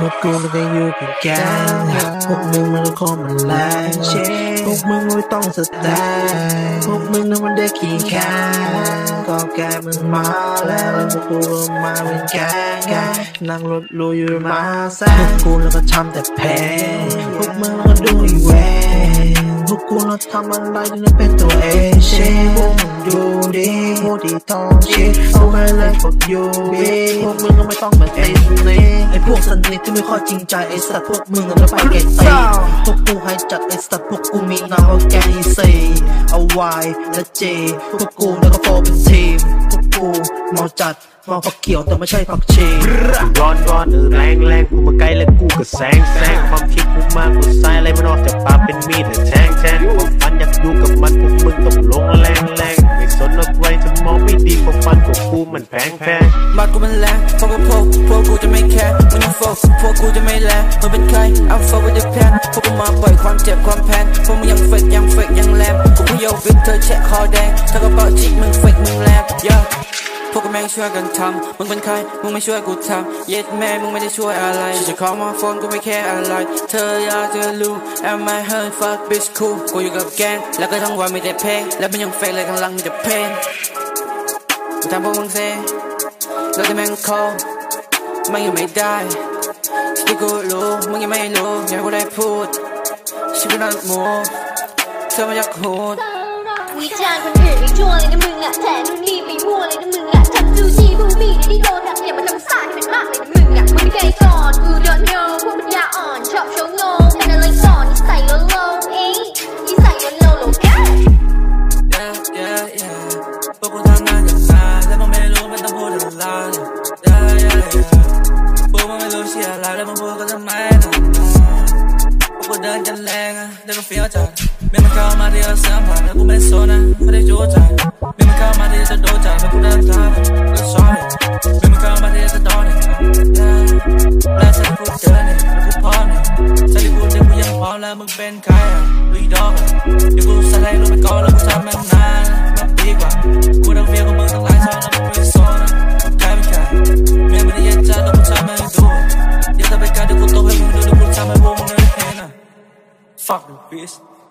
วกกูมันก็อยู่กับแกงพวกมึงมันก็มันแรงพวกมึงไม่ต้องแสดงพวกมึงนั้นมันได้ขี้แค้นก็แกมึงมาแล้วพวกกูก็มาเป็นแกงนั่งรถลุยอยู่มาแซงพวกกูแล้วก็ทำแต่เพลงพวกมึงแล้วก็ดูอีเวนพวกกูเราทำอะไรจนเป็นตัวเองเช่พวกมึงดูดีพวกที่ทองชิดเอาไปเลยพวกยูบีพวกมึงก็ไม่ต้องมาติดนี้ไอพวกสนิทที่ไม่ค่อยจริงใจไอสัตว์พวกมึงก็ไปเกตตีพวกกูให้จัดไอสัตว์พวกกูมีนามว่าแกงอีซีเอาไวและเจพวกกูแล้วก็โฟเป็นทีมพวกกูเมาจัดมองฝักเขียวแต่ไม่ใช่ฝักชีร้อนแรงกูมาใกล้แล้วกูก็แซงความคิดกูมากกูใส่อะไรมันออกจากปากเป็นมีดแทงความฝันอยากดูกับมันพวกมึงต้องลงแรงไม่สนอะไรจะมองไม่ดีความฝันของกูมันแพงมากูมันแรงพวกกูจะไม่แคร์มึงยังโฟกพวกกูจะไม่แลมึงเป็นใครเอาโฟกับเดอะแพนพวกกูมาปล่อยความเจ็บความแพนพวกมึงยังเฟกยังแลมกูไม่โยกวิกเธอแชะคอแดงเธอก็เป่าจิกมึงเฟกมึงแลมพวกกูแม่งช่วยกันทำมึงเป็นใครมึงไม่ช่วยกูทำเย็ดแม่มึงไม่ได้ช่วยอะไรจะขอมาโฟนกูไม่แค่อะไรเธออยากจะรู้ Am I hurt fuck bitch cool กูอยู่กับแกงแล้วก็ทั้งวันมีแต่เพลงแล้วมันยังเฟกเลยข้างหลังมีแต่เพลงกูทำพวกมึงเซ่แล้วแต่แม่งคอมันยังไม่ได้ที่กูรู้มึงยังไม่รู้อยากกูได้พูดชีวิตนั้นมูเธอมาอยากโหดวิจารณ์คนอื่นไม่ชั่วเลยนะมึงอะแถมนู่นนี่ไม่มั่วเลยนะมึงอะทำซูชิบูบี้ในที่โดนอะอย่ามาทำสายให้มันมากเลยนะมึงอะมึงไม่เคยสอนกูโดนโย่พวกปัญญาอ่อนชอบโชว์งงเป็นอะไรสอนนิสัยโลโลเอ้ยนิสัยโลโลแกพวกกูทำงานอย่างนานแล้วมึงไม่รู้มันต้องพูดอะไรพวกมึงไม่รู้เชี่ยอะไรแล้วมึงพูดก็ทำไมนะพวกกูเดินกันแรงอะเดินก็เฟี้ยวจัดไม่มันเข้ามาที่จะสัมผัสแล้วกูไม่สนนะไม่ได้จู้ใจไม่มันเข้ามาที่จะโดนใจแล้วกูเดินทางก็ sorry ไม่มันเข้ามาที่จะโดนแล้วฉันพูดเจอเนี่ยแล้วกูพร้อมเนี่ยฉันที่พูดเดี๋ยวกูยังพร้อมแล้วมึงเป็นใครอะลุยดอกเดี๋ยวกูใส่ให้รู้ไปก่อนแล้วกูทำมันนานมันดีกว่ากูต้องเฟี้ยวกับมึงตั้งหลายซ้อนแล้วมึงไม่สนนะมึงใครไม่ใช่ไม่ได้ยันจัดแล้วกูทำมันดูเดี๋ยวถ้าไปการเดี๋ยวกูโตให้มึงดูเดี๋ยวกูทำให้พวกมึงได้เห็นนะ Fuck the bitch